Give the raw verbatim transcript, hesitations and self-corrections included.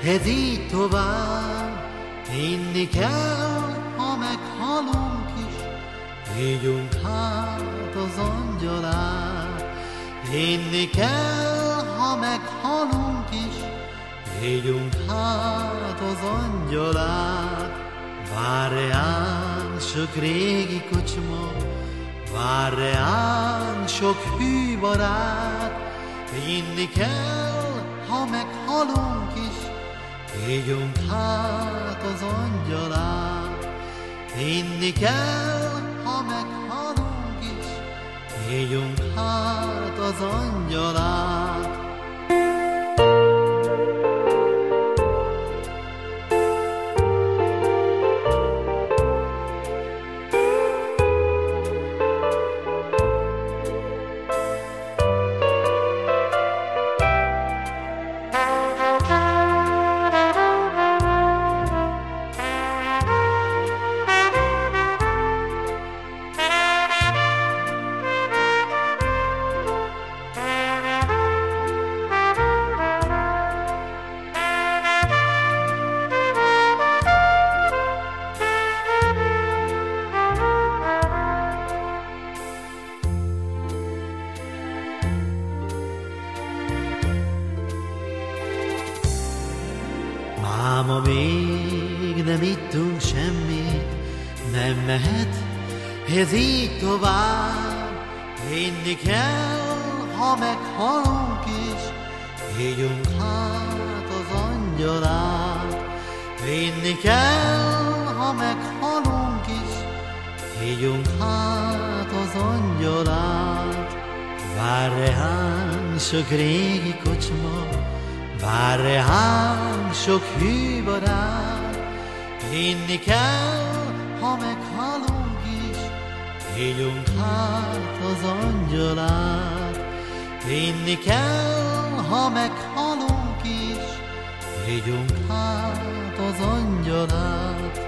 ez így tovább. Hinni kell, ha meghalunk is, higgyünk hát az angyalát. Hinni kell, ha meghalunk is, higgyünk hát az angyalát. Vár reánk sok régi kocsma, vár reánk sok hű barát. Hinni kell, ha meghalunk is, higgyünk hát az angyalát. Hinni kell, ha meghalunk is, higgyünk hát az angyalát. Máma, még nem ittunk semmit, nem mehet ez így tovább. Hinni kell, ha meghalunk is, higgyünk hát az angyalát. Hinni kell, ha meghalunk is, higgyünk hát az angyalát. Vár reánk sok régi kocsma, vár reánk sok hű barát. Hinni kell, ha meghalunk is, higgyünk hát az angyalát. Hinni kell, ha meghalunk is, higgyünk hát az angyalát.